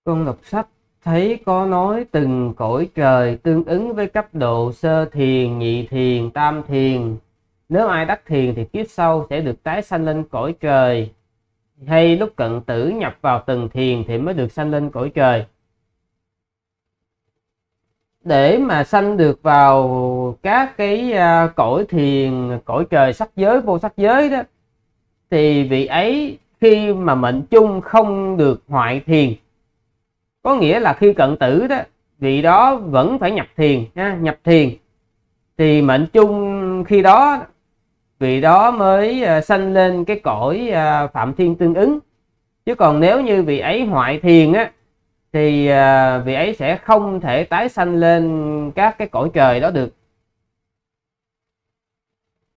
Con đọc sách thấy có nói từng cõi trời tương ứng với cấp độ sơ thiền, nhị thiền, tam thiền. Nếu ai đắc thiền thì kiếp sau sẽ được tái sanh lên cõi trời, hay lúc cận tử nhập vào từng thiền thì mới được sanh lên cõi trời. Để mà sanh được vào các cái cõi thiền, cõi trời, sắc giới, vô sắc giới đó, thì vị ấy khi mà mệnh chung không được hoại thiền, có nghĩa là khi cận tử đó, vị đó vẫn phải nhập thiền nha, nhập thiền thì mệnh chung khi đó vị đó mới sanh lên cái cõi phạm thiên tương ứng. Chứ còn nếu như vị ấy hoại thiền á thì vị ấy sẽ không thể tái sanh lên các cái cõi trời đó được.